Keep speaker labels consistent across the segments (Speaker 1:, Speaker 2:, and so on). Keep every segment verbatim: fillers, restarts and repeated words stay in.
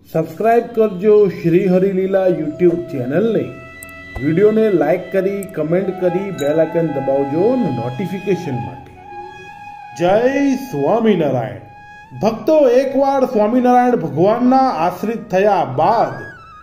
Speaker 1: Subscribe કરજો Shri Harileela YouTube ચેનલને। વિડીયોને લાઇક કરી કમેન્ટ કરી બેલ આઇકન દબાવજો નોટિફિકેશન માટે। જય સ્વામિનારાયણ। ભક્તો, એકવાર સ્વામિનારાયણ ભગવાનના આશ્રિત થયા બાદ,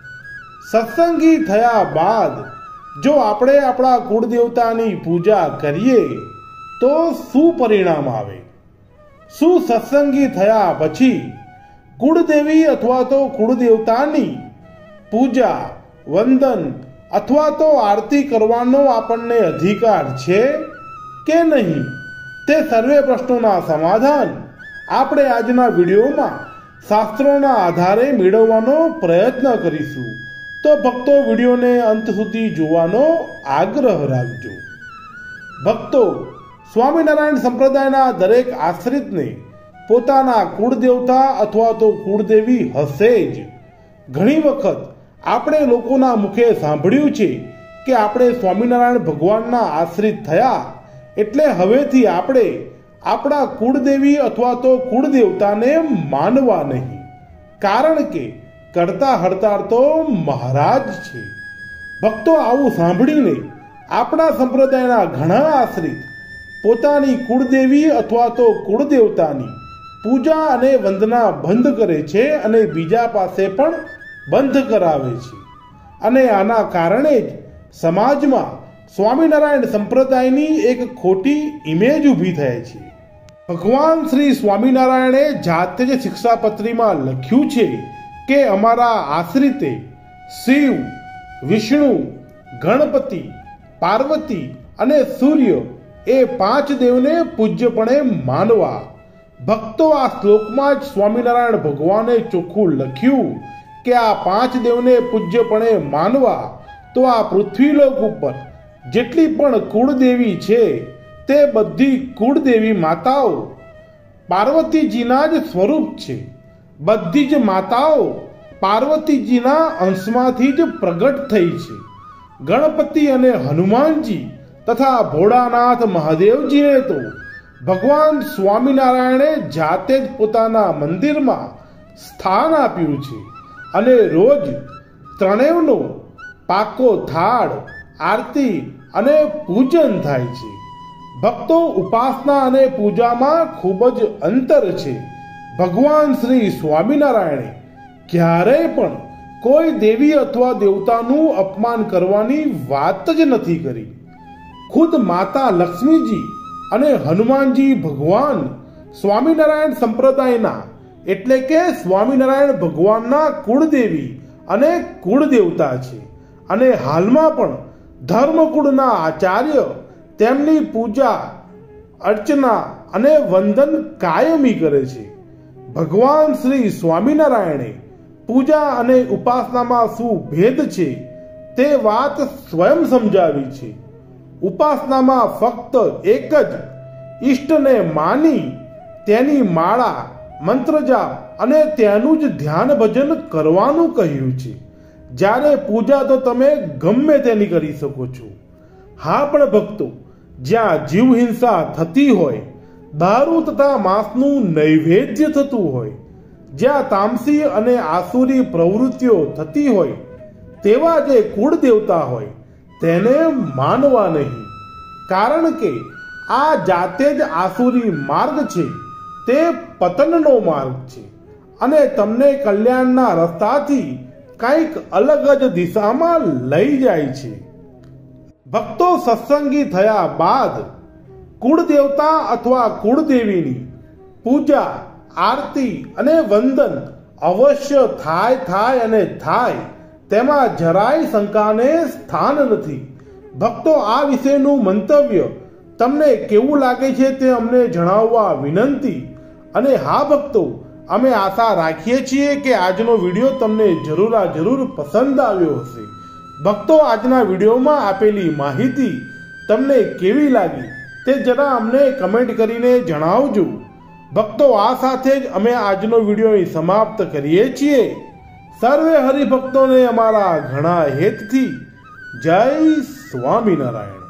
Speaker 1: સત્સંગી થયા બાદ જો આપણે આપણા કુળદેવતાની પૂજા કરીએ તો શું પરિણામ આવે? શું સત્સંગી થયા પછી કુળદેવી અથવા તો કુળદેવતાની પૂજા, વંદન અથવા તો આરતી કરવાનો આપણને અધિકાર છે કે નહીં? તે સર્વે પ્રશ્નોના સમાધાન આપણે આજના વિડીયોમાં શાસ્ત્રોના આધારે મેળવવાનો પ્રયત્ન કરીશું। તો ભક્તો, વિડીયોને અંત સુધી જોવાનો આગ્રહ રાખજો। ભક્તો, સ્વામિનારાયણ સંપ્રદાયના દરેક આશ્રિતને પોતાના કુળદેવતા અથવા તો કુળદેવી હશે જ। ઘણી વખત આપણે લોકોના મુખે સાંભળ્યું છે કે આપણે સ્વામિનારાયણ ભગવાનના આશ્રિત થયા એટલે હવેથી આપણે આપણા કુળદેવી અથવા તો કુળદેવતાને માનવા નહીં, કારણ કે કરતા હડતાળ તો મહારાજ છે। ભક્તો, આવું સાંભળીને આપણા સંપ્રદાયના ઘણા આશ્રિત પોતાની કુળદેવી અથવા તો કુળદેવતાની પૂજા અને વંદના બંધ કરે છે અને બીજા પાસે પણ બંધ કરાવે છે, અને આના કારણે જ સમાજમાં સ્વામિનારાયણ સંપ્રદાયની એક ખોટી ઇમેજ ઊભી થાય છે। ભગવાન શ્રી સ્વામિનારાયણે જાતે જ શિક્ષાપત્રીમાં લખ્યું છે કે અમારા આશ્રિતે શિવ, વિષ્ણુ, ગણપતિ, પાર્વતી અને સૂર્ય એ પાંચ દેવને પૂજ્યપણે માનવા। ભક્તો, આ શ્લોકમાં જ સ્વામિનારાયણ ભગવાને ચોખ્ખું લખ્યું કે આ પાંચ દેવને પૂજ્યપણે માનવા તો આ પૃથ્વીલોક ઉપર જેટલી પણ કુળદેવી છે તે બધી કુળદેવી માતાઓ પાર્વતીજીના જ સ્વરૂપ છે। બધી જ માતાઓ પાર્વતીજીના અંશમાંથી જ પ્રગટ થઈ છે। ગણપતિ અને હનુમાનજી તથા ભોળાનાથ મહાદેવજીને તો ભગવાન સ્વામિનારાયણે જાતે જ પોતાના મંદિરમાં સ્થાન આપ્યું છે, અને રોજ ત્રણેયનો પાકો થાળ, આરતી અને પૂજન થાય છે। ભક્તો, ઉપાસના અને પૂજામાં ખૂબ જ અંતર છે। ભગવાન શ્રી સ્વામિનારાયણે ક્યારેય પણ કોઈ દેવી અથવા દેવતાનું અપમાન કરવાની વાત જ નથી કરી। ખુદ માતા લક્ષ્મીજી અને હનુમાનજી ભગવાન સ્વામિનારાયણ સંપ્રદાયના એટલે કે સ્વામિનારાયણ ભગવાનના કુળદેવી અને કુળદેવતા છે, અને હાલમાં પણ ધર્મકુળના આચાર્ય તેમની પૂજા, અર્ચના અને વંદન કાયમી કરે છે। ભગવાન શ્રી સ્વામિનારાયણે પૂજા અને ઉપાસનામાં શું ભેદ છે તે વાત સ્વયં સમજાવી છે। ઉપાસનામાં ફક્ત એક જ ઈષ્ટને માની તેની માળા, મંત્રજાપ અને તેનું જ ધ્યાન ભજન કરવાનું કહ્યું છે, જ્યારે પૂજા તો તમે ગમે તેની કરી શકો છો। હા, પણ ભક્તો, જ્યાં જીવ હિંસા થતી હોય, દારૂ તથા માંસનું નૈવેદ્ય થતું હોય, જ્યાં તામસી અને આસુરી પ્રવૃત્તિઓ થતી હોય, તેવા જે કુળદેવતા હોય તેને માનવા નહીં, કારણ કે આ જાતે જ આસુરી માર્ગ છે, તે પતનનો માર્ગ છે, અને તમને કલ્યાણના રસ્તાથી કંઈક અલગ જ દિશામાં લઈ જાય છે। ભક્તો, સત્સંગી થયા બાદ કુળદેવતા અથવા કુળદેવીની પૂજા, આરતી અને વંદન અવશ્ય થાય થાય અને થાય, તેમાં જરાય શંકાને સ્થાન નથી। ભક્તો, આ વિશેનું મંતવ્ય તમને કેવું લાગે છે તે અમને જણાવવા વિનંતી। અને હા ભક્તો, અમે આશા રાખીએ છીએ કે આજનો વિડીયો તમને જરૂર આ જરૂર પસંદ આવ્યો હશે। ભક્તો, આજના વિડીયોમાં આપેલી માહિતી તમને કેવી લાગી તે જરા અમને કમેન્ટ કરીને જણાવજો। ભક્તો, આ સાથે જ અમે આજનો વિડીયો સમાપ્ત કરીએ છીએ। સર્વે હરિભક્તોને અમારા ઘણા હેતથી જય સ્વામિનારાયણ।